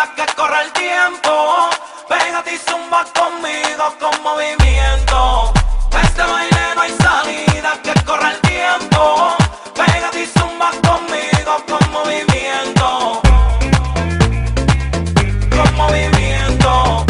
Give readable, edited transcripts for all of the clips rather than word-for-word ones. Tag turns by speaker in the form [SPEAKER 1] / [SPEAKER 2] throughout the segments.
[SPEAKER 1] salida que corre el tiempo. Pégate y zumba conmigo con movimiento. Este baile no hay salida que corre el tiempo. Pégate y zumba conmigo con movimiento. Con movimiento.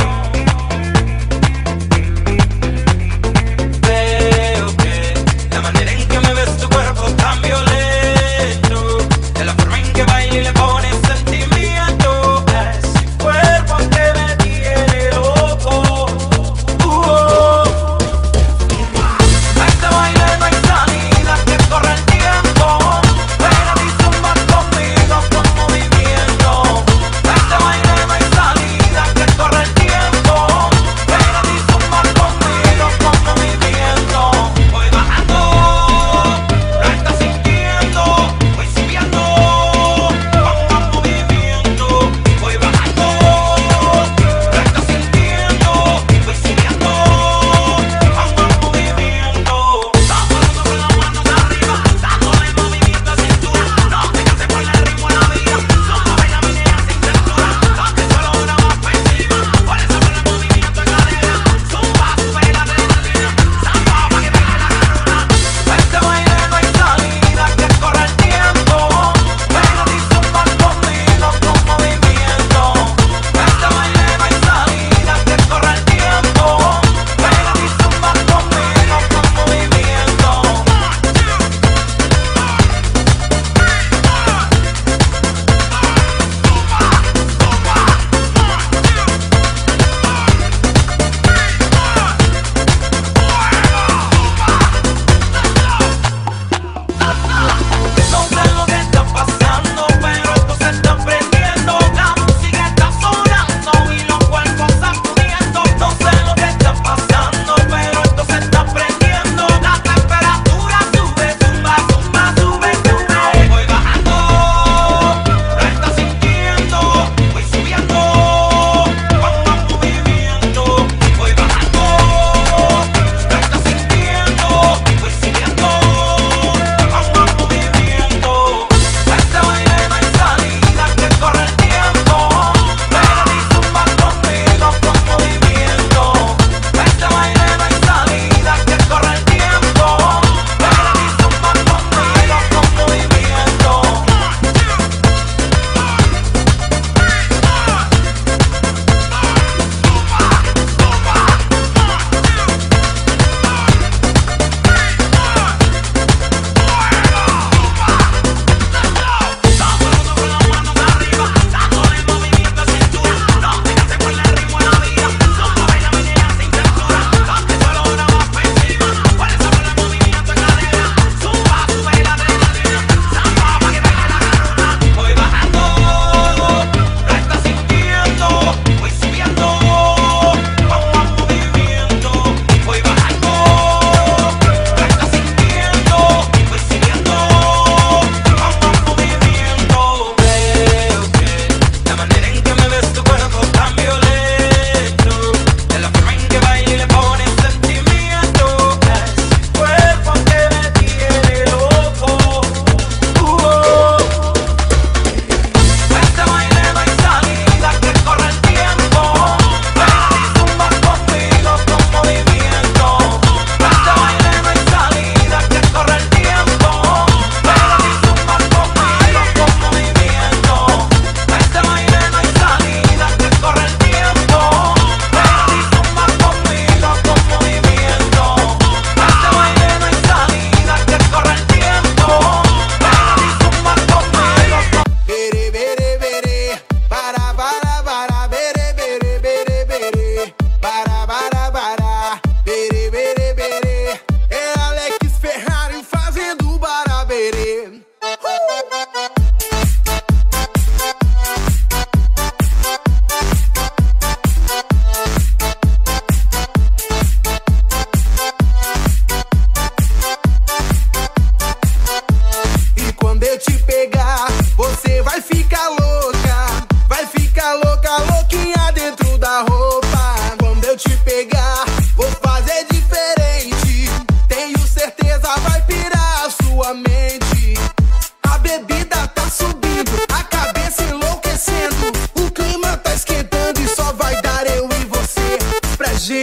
[SPEAKER 1] Veo que la manera en que me ves tu cuerpo tan violento, de la forma en que baila y le pones sentimiento, ese cuerpo que me tiene loco.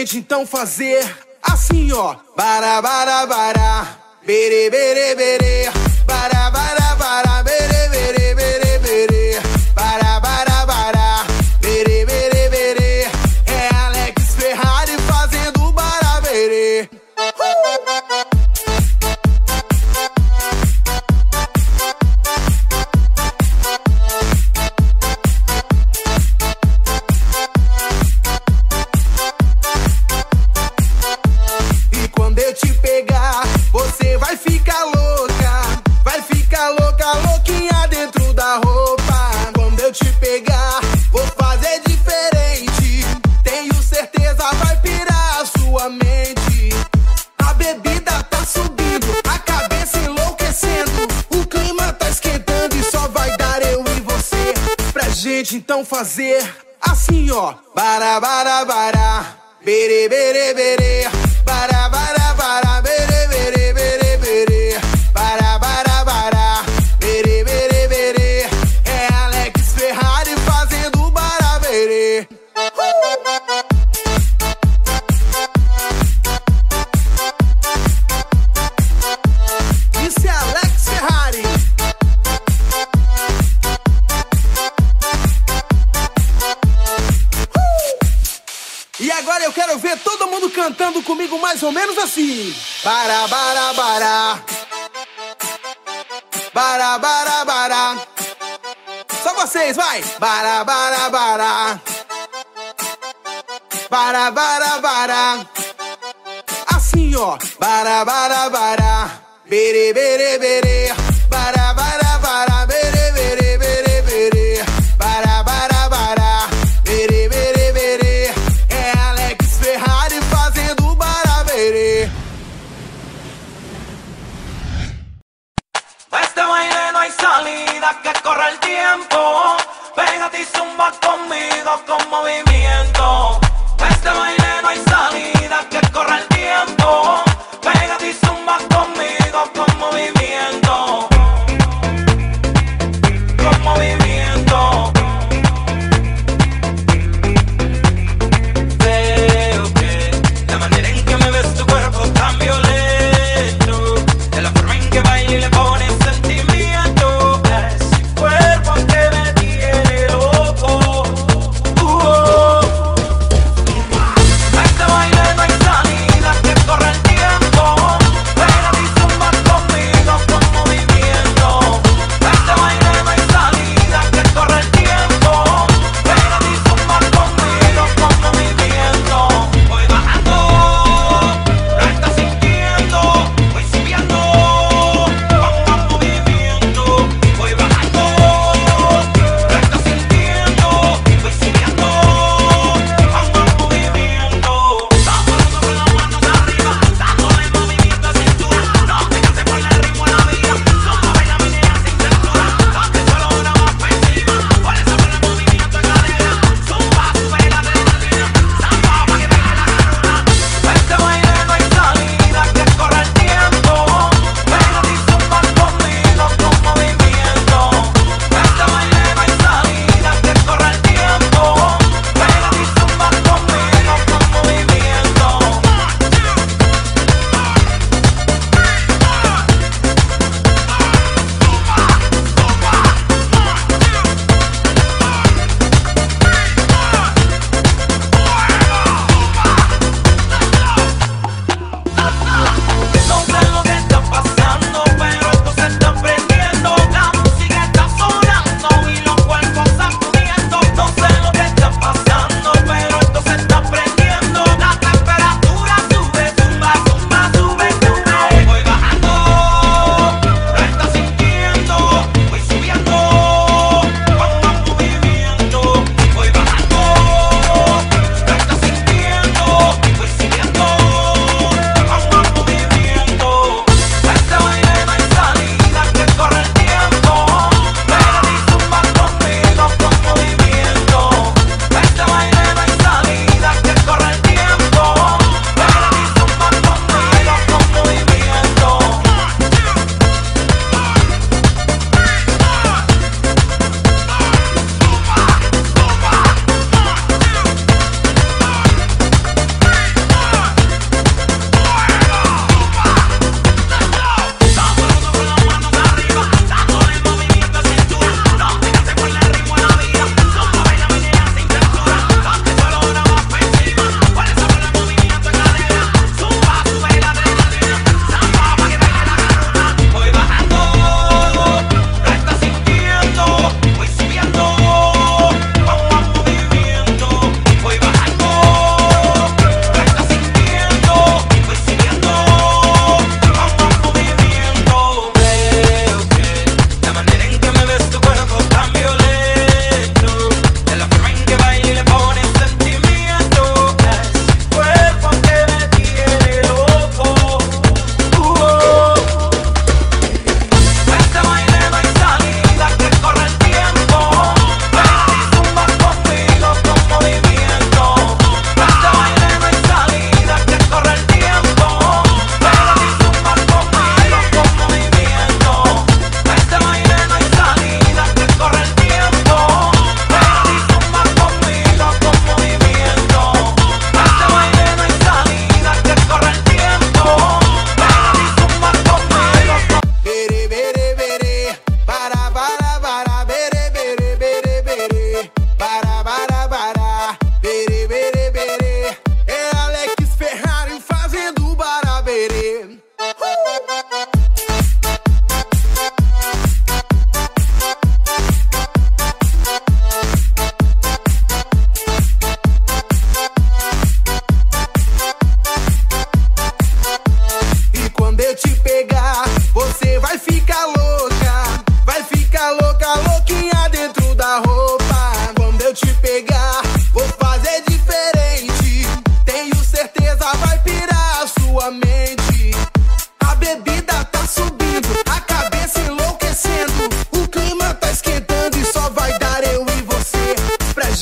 [SPEAKER 2] gente então fazer assim, ó. Bara, bara, bara, bere, bere, bere. Bara, bara, bara, bere, bere, bere, bere. Bara, bara, bara, bere, bere, bere. É Alex Ferrari fazendo bara, bere. E quando eu te pegar, você vai ficar louca. Vai ficar louca, louquinha dentro da roupa. Quando eu te pegar, vou fazer diferente. Tenho certeza vai pirar a sua mente. A bebida tá subindo, a cabeça enlouquecendo. O clima tá esquentando e só vai dar eu e você. Pra gente então fazer assim, ó. Bara, bara, bara, bere, bere, bere. Bara, bara, bara, bere, bere, bere, bere. Bara, bara, bara, bere, bere, bere. É Alex Ferrari fazendo bara, bere. Isso é Alex Ferrari. E agora eu quero ver todo mundo cantando comigo mais ou menos assim. Bara, bara, bara. Bara, bara, bara. Só vocês, vai. Bara, bara, bara. Bara, bara, bara. Assim, ó. Bara, bara, bara. Bere, bere, bere. Bara, bara, bara. Bere, bere, bere, bere. Bara, bara, bara. Bere, bere, bere. É Alex Ferrari fazendo bara, bere.
[SPEAKER 1] De este baile no hay salida, que corre el tiempo. Pégate y zumba conmigo con movimiento. De este baile no hay salida, que corre el tiempo. Pégate y zumba conmigo con movimiento. Con movimiento. Veo que la manera en que me ves tu cuerpo tan violento, de la forma en que baila y le pones sentimiento, ese cuerpo que me tiene loco.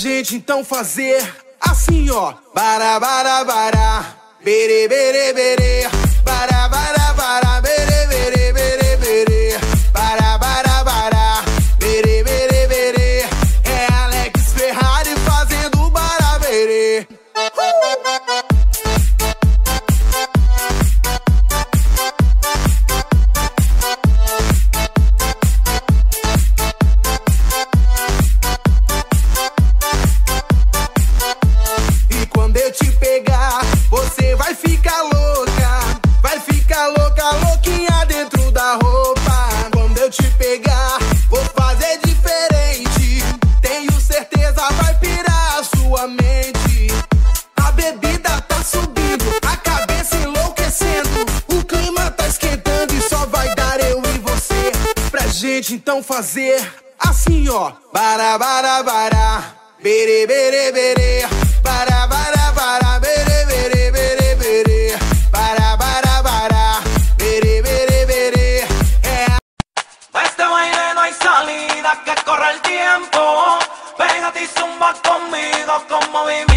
[SPEAKER 2] gente então fazer assim, ó. Bara, bara, bara, bere, bere, bere. Bara, bara, bara, bere, bere, bere, bere. Bara, bara, bara, bere, bere, bere. É Alex Ferrari fazendo bara, bere. E quando eu te pegar, você vai ficar louca. Vai ficar louca, louquinha dentro da roupa. Quando eu te pegar, vou fazer diferente. Tenho certeza vai pirar a sua mente. A bebida tá subindo, a cabeça enlouquecendo. O clima tá esquentando e só vai dar eu e você. Pra gente então fazer assim, ó. Bara, bara, bara, bere, bere, bere. Bara, bara, bara, bere, bere, bere, bere. Bara, bara, bara, bere, bere, bere.
[SPEAKER 1] Este baile no hay salida, que corre el tiempo. Pégate y zumba conmigo con movimiento.